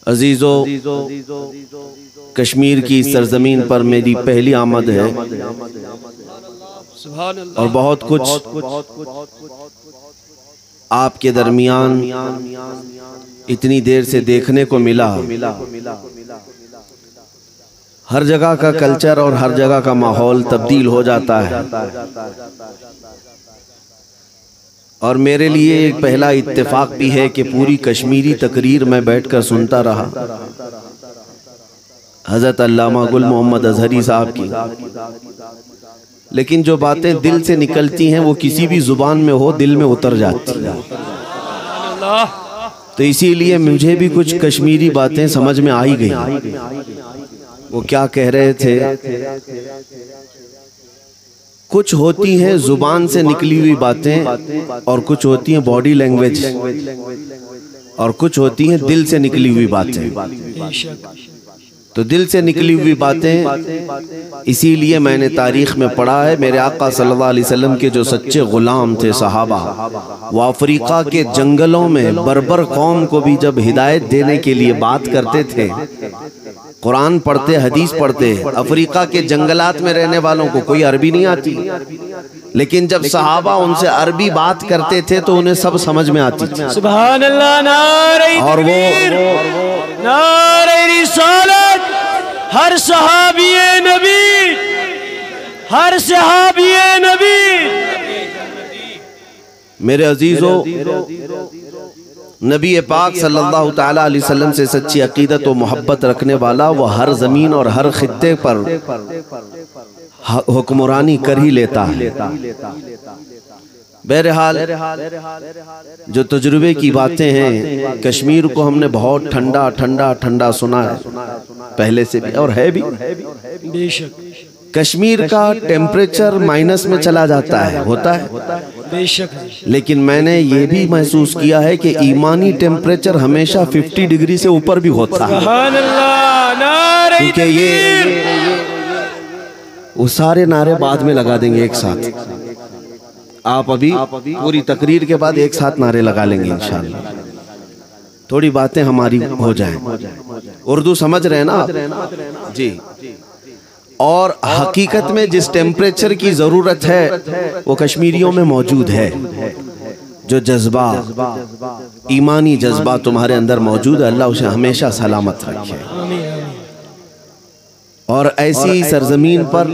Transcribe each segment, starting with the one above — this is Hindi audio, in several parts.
अजीज़ो, कश्मीर की सरजमीन पर मेरी पहली आमद है और बहुत कुछ आपके दरमियान इतनी देर से देखने को मिला। हर जगह का कल्चर और हर जगह का माहौल तब्दील हो जाता है और मेरे लिए एक पहला इत्तेफाक भी है कि पूरी कश्मीरी तकरीर में बैठकर सुनता रहा हज़रत अल्लामा गुल मोहम्मद अजहरी साहब की, लेकिन जो बातें दिल से निकलती हैं वो किसी भी जुबान में हो दिल में उतर जाती हैं। तो इसीलिए मुझे भी कुछ कश्मीरी बातें समझ में आ ही गई। वो क्या कह रहे थे, कुछ होती हैं जुबान से निकली हुई बातें और कुछ होती हैं बॉडी लैंग्वेज और कुछ होती हैं दिल से निकली हुई बातें। तो दिल से निकली हुई बातें इसीलिए मैंने तारीख में पढ़ा है, मेरे आका सल्लल्लाहु अलैहि वसल्लम के जो सच्चे गुलाम थे सहाबा, वो अफ्रीका के जंगलों में बर्बर कौम को भी जब हिदायत देने के लिए बात करते थे, कुरान पढ़ते, हदीस पढ़ते, अफ्रीका के जंगलात में रहने वालों को कोई अरबी नहीं आती, लेकिन जब सहाबा उनसे अरबी बात करते थे तो उन्हें सब समझ में आती थी। सुभान अल्लाह, नारे और वो नारे रिसालत, हर सहाबिये नबी, हर सहाबिये नबी। मेरे अजीजों, नबी पाक सल्लल्लाहु ताला अलैहि वसल्लम से सच्ची अकीदत और मोहब्बत रखने वाला वो हर जमीन और हर खित्ते पर हुक्मरानी कर ही लेता है। बहरहाल जो तजुर्बे की बातें हैं, कश्मीर को हमने बहुत ठंडा ठंडा ठंडा सुना है पहले से भी और है भी। बेशक कश्मीर का टेम्परेचर माइनस में चला जाता है, होता है बेशक, लेकिन मैंने ये भी महसूस किया है कि ईमानी टेम्परेचर हमेशा 50 डिग्री से ऊपर भी होता है। क्योंकि ये वो सारे नारे बाद में लगा देंगे एक साथ, आप अभी पूरी तकरीर के बाद एक साथ नारे लगा लेंगे इंशाअल्लाह, थोड़ी बातें हमारी हो जाएं। उर्दू समझ रहे हैं ना आप जी। और हकीकत में जिस टेम्परेचर की जरूरत है वो कश्मीरियों में मौजूद है। जो जज्बा, ईमानी जज्बा तुम्हारे अंदर मौजूद है, अल्लाह उसे हमेशा सलामत रखे। और ऐसी सरजमीन पर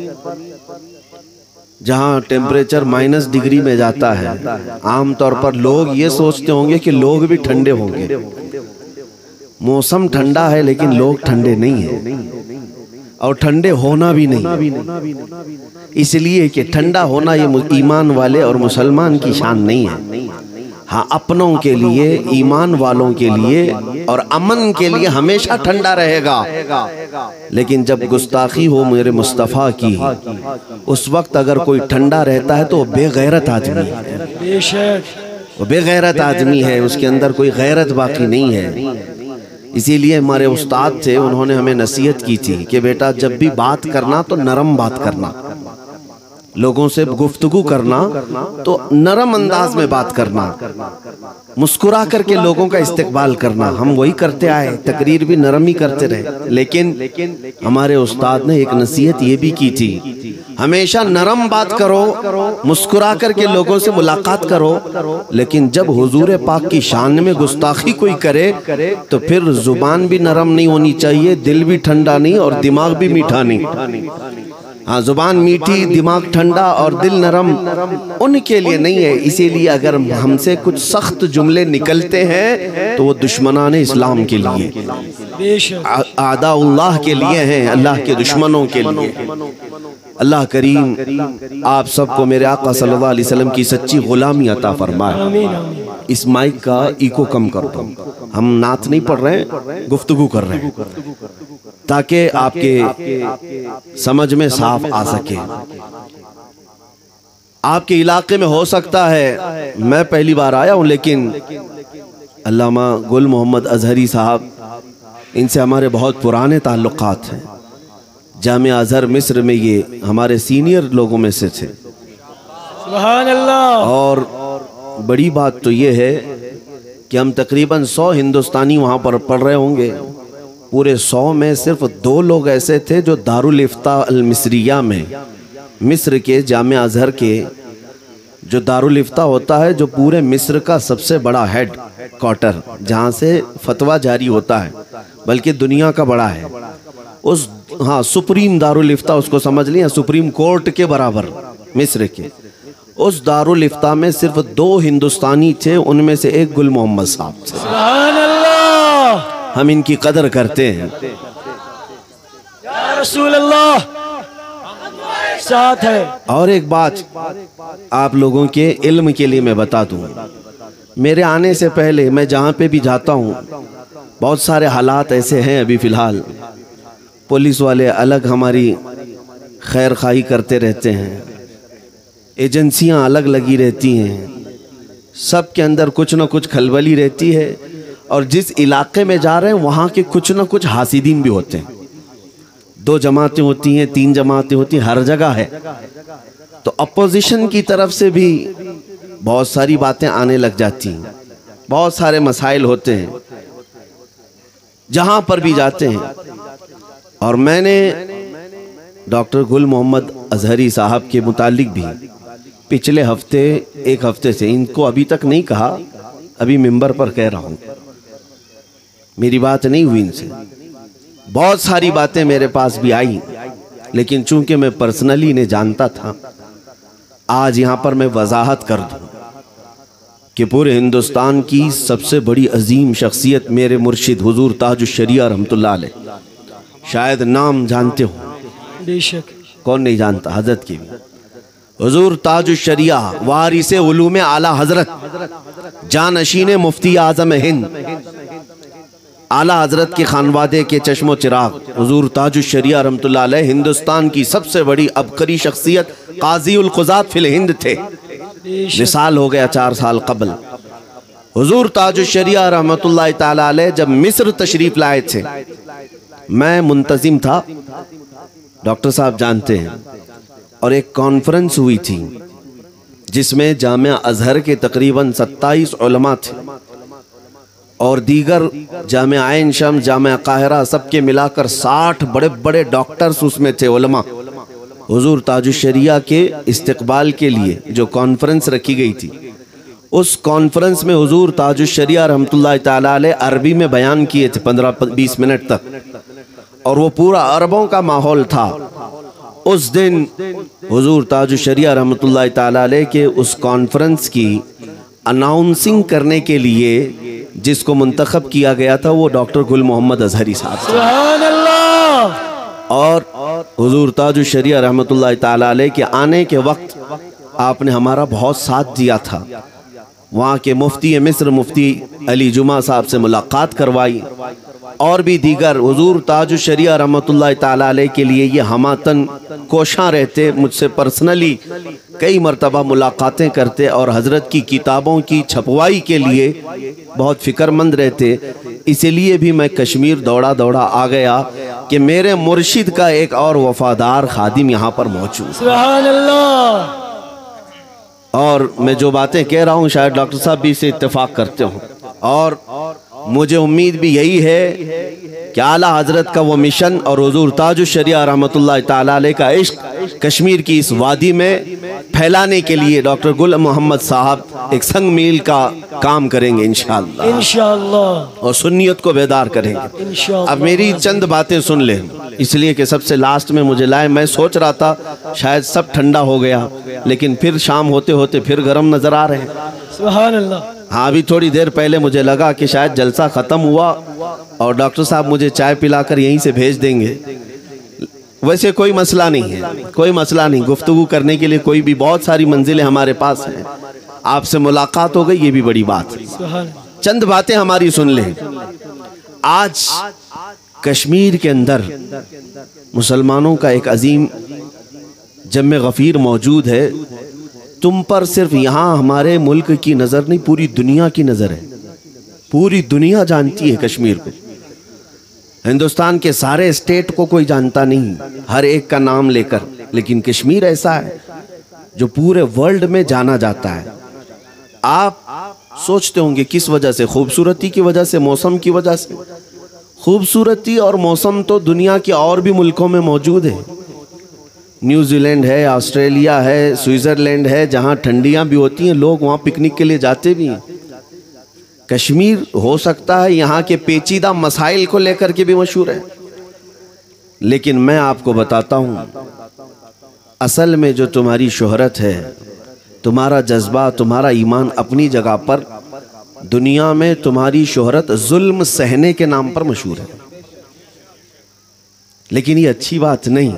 जहाँ टेम्परेचर माइनस डिग्री में जाता है, आमतौर पर लोग ये सोचते होंगे कि लोग भी ठंडे होंगे। मौसम ठंडा है लेकिन लोग ठंडे नहीं हैं और ठंडे होना भी नहीं, इसलिए कि ठंडा होना ये ईमान वाले और मुसलमान की शान नहीं है। हाँ, अपनों के लिए, ईमान वालों के लिए और अमन के लिए हमेशा ठंडा रहेगा, लेकिन जब गुस्ताखी हो मेरे मुस्तफ़ा की, उस वक्त अगर कोई ठंडा रहता है तो वो बेगैरत आदमी है। वो बेगैरत आदमी है, उसके अंदर कोई गैरत बाकी नहीं है। इसीलिए हमारे उस्ताद थे, उन्होंने हमें नसीहत की थी कि बेटा जब भी बात करना तो नरम बात करना, लोगों से गुफ्तगू करना तो नरम अंदाज में बात करना, मुस्कुरा करके लोगों का इस्तकबाल करना। हम वही करते आए, तकरीर भी नरम ही करते रहे, लेकिन हमारे उस्ताद ने एक नसीहत ये भी की थी, हमेशा नरम बात करो, मुस्कुरा करके लोगों से मुलाकात करो, लेकिन जब हुजूर पाक की शान में गुस्ताखी कोई करे तो फिर जुबान भी नरम नहीं होनी चाहिए, दिल भी ठंडा नहीं और दिमाग भी मीठा नहीं। हाँ, जुबान मीठी, दिमाग ठंडा और दिल नरम उनके लिए नहीं है। इसीलिए अगर हमसे कुछ सख्त जुमले निकलते हैं तो वो दुश्मनाने इस्लाम के लिए, आदाउल्लाह के लिए हैं, अल्लाह के दुश्मनों के लिए। अल्लाह करीम आप सबको मेरे आका सल्लल्लाहु अलैहि वसल्लम की सच्ची गुलामी अता फरमाए। इस माइक का इको कम कर दो, हम नात नहीं पढ़ रहे हैं, गुफ्तगू कर रहे हैं, ताकि आपके समझ में साफ आ सके। आपके इलाके में हो सकता है, मैं पहली बार आया हूं, लेकिन अल्लामा गुल मोहम्मद अजहरी साहब, इनसे हमारे बहुत पुराने ताल्लुकात हैं। जामिया अजहर मिस्र में ये हमारे सीनियर लोगों में से थे। सुभान अल्लाह। और बड़ी बात तो ये है कि हम तकरीबन 100 हिंदुस्तानी वहाँ पर पढ़ रहे होंगे। पूरे 100 में सिर्फ 2 लोग ऐसे थे जो दारुल इफ्ता अल मिस्रिया में, मिस्र के जामिया अजहर के जो दारुल इफ्ता होता है, जो पूरे मिस्र का सबसे बड़ा हेड क्वार्टर जहाँ से फतवा जारी होता है, बल्कि दुनिया का बड़ा है, उस सुप्रीम दारुल इफ्ता उसको समझ लिया, सुप्रीम कोर्ट के बराबर मिस्र के, उस दारुल इफ्ता में सिर्फ 2 हिंदुस्तानी थे, उनमें से एक गुल मोहम्मद साहब थे। सुभान अल्लाह। हम इनकी कदर करते हैं। या रसूल अल्लाह साथ है। और एक बात आप लोगों के इल्म के लिए मैं बता दूं, मेरे आने से पहले मैं जहाँ पे भी जाता हूँ, बहुत सारे हालात ऐसे हैं अभी फ़िलहाल, पुलिस वाले अलग हमारी खैर खाई करते रहते हैं, एजेंसियां अलग लगी रहती हैं, सब के अंदर कुछ ना कुछ खलबली रहती है, और जिस इलाके में जा रहे हैं वहाँ के कुछ ना कुछ हासिदीन भी होते हैं। 2 जमातें होती हैं, 3 जमातें होती हैं, हर जगह है। तो अपोजिशन की तरफ से भी बहुत सारी बातें आने लग जाती हैं, बहुत सारे मसाइल होते हैं जहाँ पर भी जाते हैं। और मैंने डॉक्टर गुल मोहम्मद अजहरी साहब के मुतालिक भी पिछले हफ्ते, 1 हफ्ते से, इनको अभी तक नहीं कहा, अभी मिंबर पर कह रहा हूँ, मेरी बात नहीं हुई इनसे, बहुत सारी बातें मेरे पास भी आई, लेकिन चूंकि मैं पर्सनली इन्हें जानता था, आज यहाँ पर मैं वजाहत कर दूँ कि पूरे हिंदुस्तान की सबसे बड़ी अजीम शख्सियत मेरे मुर्शिद हुजूर ताजुश शरिया रहमतुल्लाह अलैह, शायद नाम जानते हो, बेशक, कौन नहीं जानता, हजरत की हुजूर ताजुश शरिया वारिसे उलूम आला हजरत जानशीन मुफ्ती आजम हिंद, आला हजरत के खानवादे के चश्मो चिराग हुजूर ताजुश शरिया रहमतुल्लाह अलैह हिंदुस्तान की सबसे बड़ी अबकरी शख्सियत काजी उल क़ुज़ात फिल हिंद थे। विसाल हो गया 4 साल कबल। हुजूर ताजुश शरिया रहमतुल्लाह ताला अलैह जब मिस्र तशरीफ लाए थे, मैं मुंतजिम था, डॉक्टर साहब जानते हैं, और एक कॉन्फ्रेंस हुई थी जिसमें जामिया अजहर के तकरीबन 27 उलमा थे और दीगर जामिया आइन शम्स, जामिया काहिरा, सबके मिलाकर 60 बड़े बड़े डॉक्टर्स उसमें थे, उलमा। हुजूर ताजुश शरिया के इस्तकबाल के लिए जो कॉन्फ्रेंस रखी गई थी, उस कॉन्फ्रेंस में हुजूर ताजुश शरिया रहमतुल्लाह ताला अलैह अरबी में बयान किए थे 15-20 मिनट तक, और वो पूरा अरबों का माहौल था। उस दिन हुजूर ताजुश शरिया रहमतुल्लाह ताला अलैह के उस कॉन्फ्रेंस की अनाउंसिंग करने के लिए जिसको मुंतखब किया गया था, वो डॉक्टर गुल मोहम्मद अजहरी साहब। सुभान अल्लाह। और हुजूर ताजुश शरिया रहमतुल्लाह ताला अलैह के आने के वक्त आपने हमारा बहुत साथ दिया था। वहाँ के मुफ्ती मिस्र मुफ्ती अली जुमा साहब से मुलाकात करवाई, और भी दीगर हुजूर ताजुश शरिया रहमतुल्लाह ताला अलैह के लिए ये हमातन कोशां रहते, मुझसे पर्सनली कई मरतबा मुलाकातें करते, और हज़रत की किताबों की छपवाई के लिए बहुत फ़िक्रमंद रहते। इसीलिए भी मैं कश्मीर दौड़ा दौड़ा आ गया कि मेरे मुर्शिद का एक और वफादार खादिम यहाँ पर मौजूद। सुभान अल्लाह। और मैं जो बातें कह रहा हूँ शायद डॉक्टर साहब भी इसे इत्तेफाक करते हों, और मुझे उम्मीद भी यही है कि आला हजरत का वो मिशन और हुजूर ताजुश शरिया रहमतुल्लाह ताला अलैह का इश्क कश्मीर की इस वादी में फैलाने के लिए डॉक्टर गुल मोहम्मद साहब एक संग मील का काम करेंगे इंशाअल्लाह, इंशाअल्लाह, और सुन्नियत को बेदार करेंगे इंशाअल्लाह। अब मेरी चंद बातें सुन लें, इसलिए कि सबसे लास्ट में मुझे लाए। मैं सोच रहा था शायद सब ठंडा हो गया, लेकिन फिर शाम होते होते फिर गर्म नजर आ रहे हैं। सुभान अल्लाह। हाँ, अभी थोड़ी देर पहले मुझे लगा कि शायद जलसा ख़त्म हुआ और डॉक्टर साहब मुझे चाय पिलाकर यहीं से भेज देंगे। वैसे कोई मसला नहीं है, कोई मसला नहीं, गुफ्तगू करने के लिए कोई भी बहुत सारी मंजिलें हमारे पास हैं। आपसे मुलाकात हो गई, ये भी बड़ी बात है। चंद बातें हमारी सुन लें। आज कश्मीर के अंदर मुसलमानों का एक अजीम जम्मे गफ़ीर मौजूद है। तुम पर सिर्फ यहाँ हमारे मुल्क की नज़र नहीं, पूरी दुनिया की नज़र है। पूरी दुनिया जानती है कश्मीर को। हिंदुस्तान के सारे स्टेट को कोई जानता नहीं, हर एक का नाम लेकर, लेकिन कश्मीर ऐसा है जो पूरे वर्ल्ड में जाना जाता है। आप सोचते होंगे किस वजह से? खूबसूरती की वजह से, मौसम की वजह से। खूबसूरती और मौसम तो दुनिया के और भी मुल्कों में मौजूद है। न्यूजीलैंड है, ऑस्ट्रेलिया है, स्विट्ज़रलैंड है, जहाँ ठंडियाँ भी होती हैं, लोग वहाँ पिकनिक के लिए जाते भी हैं। कश्मीर हो सकता है यहाँ के पेचीदा मसाइल को लेकर के भी मशहूर है, लेकिन मैं आपको बताता हूँ असल में जो तुम्हारी शोहरत है, तुम्हारा जज्बा, तुम्हारा ईमान अपनी जगह पर, दुनिया में तुम्हारी शोहरत जुल्म सहने के नाम पर मशहूर है। लेकिन ये अच्छी बात नहीं।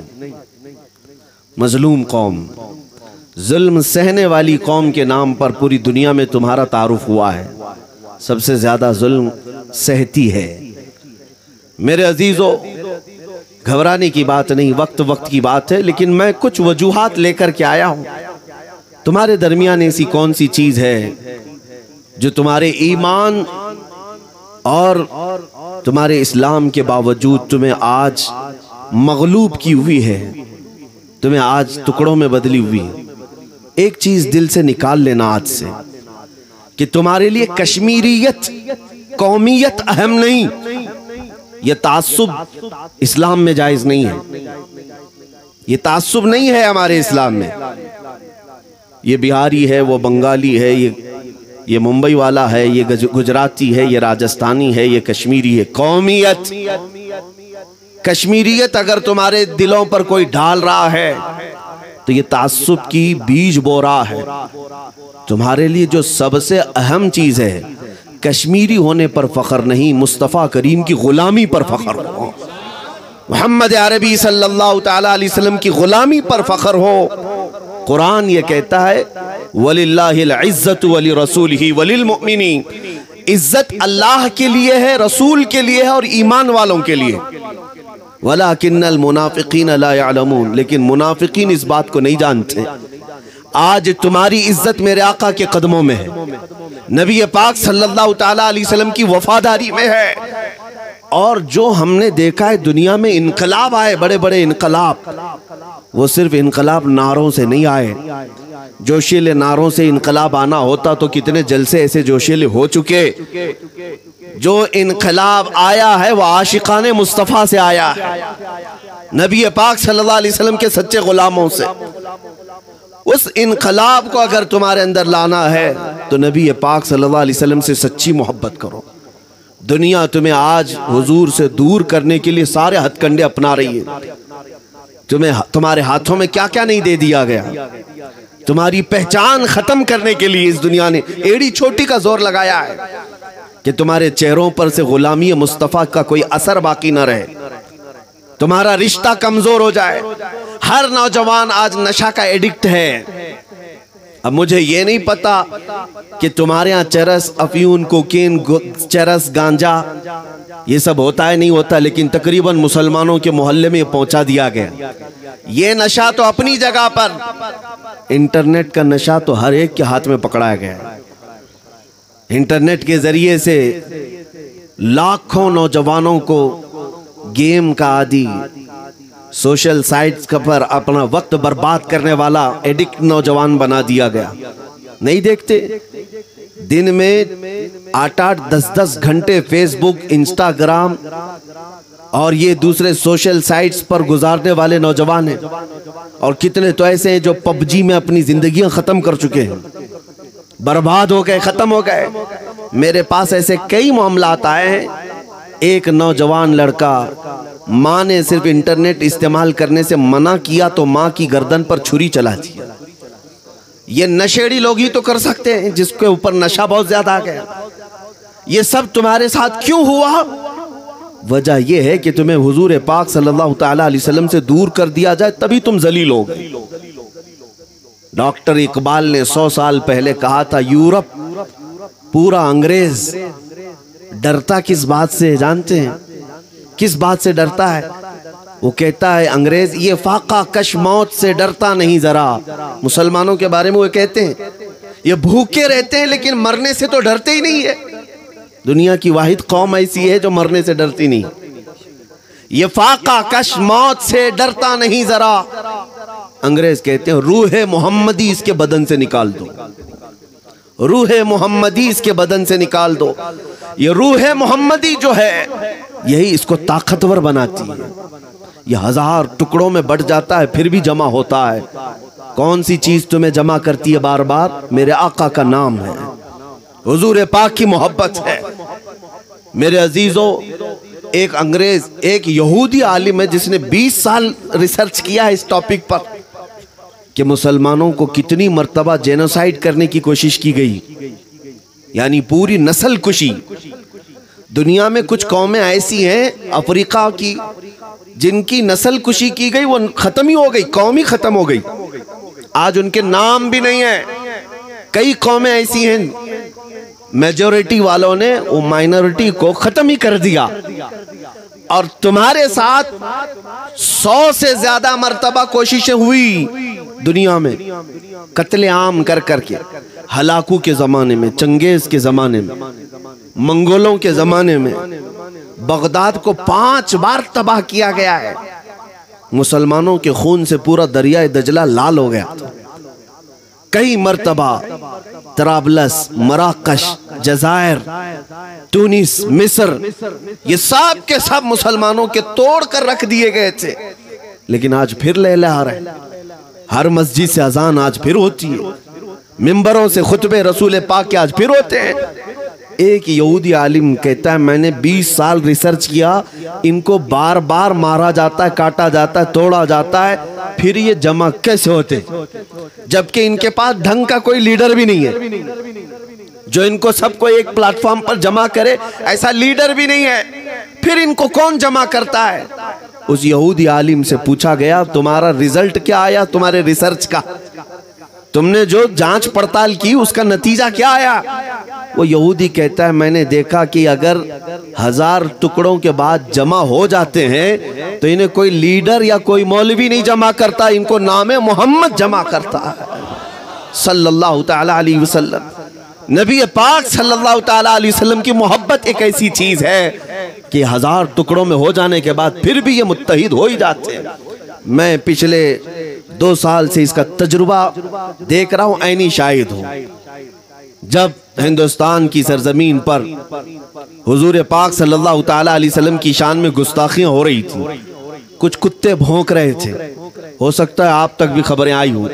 मजलूम कौम, जुल्म सहने वाली कौम के नाम पर पूरी दुनिया में तुम्हारा तारुफ हुआ है। सबसे ज्यादा जुल्म सहती है। मेरे अजीजों, घबराने की बात नहीं, वक्त वक्त की बात है। लेकिन मैं कुछ वजूहात लेकर के आया हूं। तुम्हारे दरमियान ऐसी कौन सी चीज है जो तुम्हारे ईमान और तुम्हारे इस्लाम के बावजूद तुम्हें आज मगलूब की हुई है, तुम्हें आज टुकड़ों में बदली हुई है? एक चीज दिल से निकाल लेना आज से कि तुम्हारे लिए कश्मीरियत, कौमियत अहम नहीं। ये तासुब इस्लाम में जायज नहीं है। ये तासुब नहीं है हमारे इस्लाम में। ये बिहारी है, वो बंगाली है, ये मुंबई वाला है, ये गुजराती है, ये राजस्थानी है, ये कश्मीरी है। कौमियत, कश्मीरियत अगर तुम्हारे दिलों पर कोई डाल रहा है तो ये तासुब की बीज बो रहा है। तुम्हारे लिए जो सबसे अहम चीज है, कश्मीरी होने पर फख्र नहीं, मुस्तफ़ा करीम की गुलामी पर फख्र हो, मोहम्मद अरबी सल्लल्लाहु तआला अलैहि वसल्लम की गुलामी पर फख्र हो। कुरान ये कहता है वलिल्लाहिल इज्जतु वलि रसूलिही वलिल मुमिनीन, इज्जत अल्लाह के लिए है, रसूल के लिए है और ईमान वालों के लिए। वलाकिन्नल मुनाफिकीन ला यअलमून, लेकिन मुनाफिकीन इस बात को नहीं जानते। आज तुम्हारी इज्जत मेरे आका के कदमों में है, नबी पाक सल्लल्लाहु तआला अलैहि वसल्लम की वफादारी में है। और जो हमने देखा है दुनिया में इनकलाब आए, बड़े बड़े इनकलाब, वो सिर्फ इनकलाब नारों से नहीं आए। जोशीले नारों से इनकलाब आना होता तो कितने जलसे ऐसे जोशीले हो चुके। जो इनकलाब आया है वो आशिकाने मुस्तफ़ा से आया है, नबी पाक सल्लल्लाहु अलैहि वसल्लम के सच्चे गुलामों से। उस इनकलाब को अगर तुम्हारे अंदर लाना है तो नबी पाक सल्लल्लाहु अलैहि वसल्लम से सच्ची मोहब्बत करो। दुनिया तुम्हें आज हुजूर से दूर करने के लिए सारे हथकंडे अपना रही है। तुम्हें तुम्हारे हाथों में क्या क्या नहीं दे दिया गया। तुम्हारी पहचान खत्म करने के लिए इस दुनिया ने एड़ी छोटी का जोर लगाया है कि तुम्हारे चेहरों पर से गुलामी मुस्तफ़ा का कोई असर बाकी न रहे, तुम्हारा रिश्ता कमजोर हो जाए। हर नौजवान आज नशा का एडिक्ट है। अब मुझे ये नहीं पता कि तुम्हारे यहाँ चरस, अफीम, कोकीन, चरस, गांजा ये सब होता है नहीं होता, लेकिन तकरीबन मुसलमानों के मोहल्ले में पहुंचा दिया गया। ये नशा तो अपनी जगह पर, इंटरनेट का नशा तो हर एक के हाथ में पकड़ाया गया। इंटरनेट के जरिए से लाखों नौजवानों को गेम का आदी, सोशल साइट्स पर अपना वक्त बर्बाद करने वाला एडिक्ट नौजवान बना दिया गया। नहीं देखते, दिन में 8-8, 10-10 घंटे फेसबुक, इंस्टाग्राम और ये दूसरे सोशल साइट्स पर गुजारने वाले नौजवान हैं। और कितने तो ऐसे हैं जो पबजी में अपनी जिंदगियां खत्म कर चुके हैं, बर्बाद हो गए, खत्म हो गए। मेरे पास ऐसे कई मामलात आए हैं। एक नौजवान लड़का, माँ ने सिर्फ इंटरनेट इस्तेमाल करने से मना किया तो माँ की गर्दन पर छुरी चला दी। ये नशेड़ी लोग ही तो कर सकते हैं जिसके ऊपर नशा बहुत ज्यादा आ गया। ये सब तुम्हारे साथ क्यों हुआ? वजह यह है कि तुम्हें हुजूर पाक सल्लल्लाहु तआला अलैहि वसल्लम से दूर कर दिया जाए, तभी तुम जलील हो गए। डॉक्टर इकबाल ने 100 साल पहले कहा था, यूरोप पूरा अंग्रेज डरता किस बात से जानते हैं? किस बात से डरता है? वो कहता है अंग्रेज, ये फाका कश मौत से डरता नहीं जरा। मुसलमानों के बारे में वो कहते हैं ये भूखे रहते हैं लेकिन मरने से तो डरते ही नहीं है। दुनिया की वाहिद कौम ऐसी है जो मरने से डरती नहीं। ये फाका कश मौत से डरता नहीं जरा। अंग्रेज कहते हैं रूह मोहम्मदी इसके बदन से निकाल दो। रूह मोहम्मदी इसके बदन से निकाल दो। ये रूह मोहम्मदी जो है यही इसको ताकतवर बनाती है। ये 1000 टुकड़ों में बढ़ जाता है फिर भी जमा होता है। कौन सी चीज तुम्हें जमा करती है बार बार? मेरे आका का नाम है, हुजूर पाक की मोहब्बत है। मेरे अजीजों, एक अंग्रेज, एक यहूदी आलिम है जिसने 20 साल रिसर्च किया है इस टॉपिक पर कि मुसलमानों को कितनी मर्तबा जेनोसाइड करने की कोशिश की गई, यानी पूरी नस्ल कुशी। दुनिया में कुछ कौमें ऐसी हैं अफ्रीका की जिनकी नस्ल कुशी की गई, वो खत्म ही हो गई, कौम ही खत्म हो गई, आज उनके नाम भी नहीं है। कई कौमें ऐसी हैं मेजॉरिटी वालों ने वो माइनॉरिटी को खत्म ही कर दिया। और तुम्हारे साथ 100 से ज्यादा मर्तबा कोशिशें हुई दुनिया में कत्ले आम कर करके। हलाकू के जमाने में, चंगेज के जमाने में, मंगोलों के जमाने में बगदाद को 5 बार तबाह किया गया है। मुसलमानों के खून से पूरा दरिया दजला लाल हो गया था। कई मर्तबा तराबलस, मराकश, जजायर, टूनिस, मिस्र, ये सब के सब मुसलमानों के तोड़ कर रख दिए गए थे। लेकिन आज फिर लहलहा रहे। हर मस्जिद से अजान आज फिर होती है, मिंबरों से खुतबे रसूल पाक के आज फिर होते हैं। एक यहूदी आलिम कहता है मैंने 20 साल रिसर्च किया, इनको बार बार मारा जाता है, काटा जाता है, तोड़ा जाता है, फिर ये जमा कैसे होते? जबकि इनके पास ढंग का कोई लीडर भी नहीं है जो इनको सबको एक प्लेटफॉर्म पर जमा करे। ऐसा लीडर भी नहीं है, फिर इनको कौन जमा करता है? उस यहूदी आलिम से पूछा गया तुम्हारा रिजल्ट क्या आया, तुम्हारे रिसर्च का, तुमने जो जांच पड़ताल की उसका नतीजा क्या आया? वो यहूदी कहता है मैंने देखा कि अगर 1000 टुकड़ों के बाद जमा हो जाते हैं तो इन्हें कोई लीडर या कोई मौलवी नहीं जमा करता, इनको नाम मोहम्मद जमा करता है सल्लल्लाहु ताला अलैहि वसल्लम। नबी पाक सल्लल्लाहु ताला अलैहि वसल्लम की मोहब्बत एक ऐसी चीज है कि 1000 टुकड़ों में हो जाने के बाद फिर भी ये मुत्तहिद हो ही जाते हैं। मैं पिछले 2 साल से इसका तजुर्बा देख रहा हूं, ऐनी शाहिद हूं। जब हिंदुस्तान की सरजमीन पर हुजूर पाक सल्लल्लाहु ताला अलैहि वसल्लम की शान में गुस्ताखियां हो रही थी, कुछ कुत्ते भौंक रहे थे, हो सकता है आप तक भी खबरें आई हो,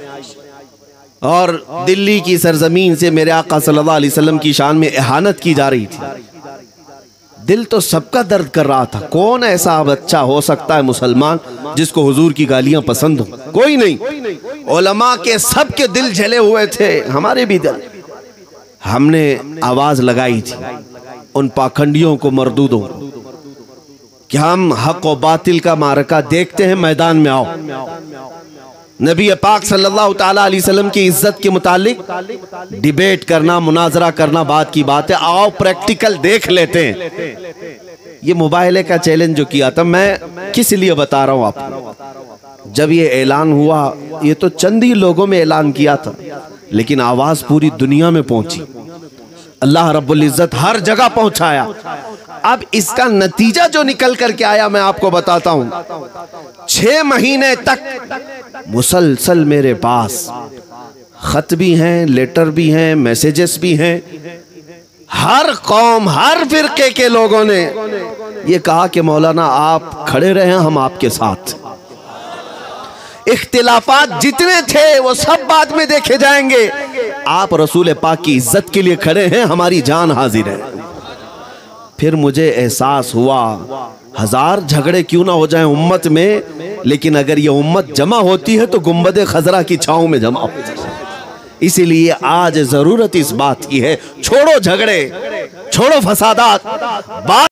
और दिल्ली की सरजमीन से मेरे आका सल्लल्लाहु अलैहि वसल्लम की शान में इहानत की जा रही थी। दिल तो सबका दर्द कर रहा था। कौन ऐसा बच्चा हो सकता है मुसलमान जिसको हुजूर की गालियां पसंद हो? कोई नहीं। उलमा के सबके दिल जले हुए थे, हमारे भी दिल। हमने आवाज लगाई थी उन पाखंडियों को, मरदूदों कि हम हक और बातिल का मारका देखते हैं, मैदान में आओ। नबी पाक सल्लल्लाहु ताला अलैहि वसल्लम की इज्जत के मुतालिक डिबेट करना, मुनाजरा करना बात की बात है, आओ प्रैक्टिकल देख लेते हैं। ये मोबाइल का चैलेंज जो किया था, मैं किस लिए बता रहा हूं आपको? जब ये ऐलान हुआ, ये तो चंद ही लोगों में ऐलान किया था, लेकिन आवाज पूरी दुनिया में पहुंची। अल्लाह रब्बुल इज्जत हर जगह पहुंचाया। अब इसका नतीजा जो निकल करके आया मैं आपको बताता हूं। 6 महीने तक मुसलसल मेरे पास खत भी हैं, लेटर भी हैं, मैसेजेस भी हैं। हर कौम, हर फिरके के लोगों ने ये कहा कि मौलाना आप खड़े रहें, हम आपके साथ। इख्तिलाफात जितने थे वो सब बाद में देखे जाएंगे, आप रसूल पाक की इज्जत के लिए खड़े हैं, हमारी जान हाजिर है। फिर मुझे एहसास हुआ 1000 झगड़े क्यों ना हो जाएं उम्मत में, लेकिन अगर ये उम्मत जमा होती है तो गुंबद खजरा की छांव में जमा हो जाए। इसीलिए आज जरूरत इस बात की है, छोड़ो झगड़े, छोड़ो फसादात, बात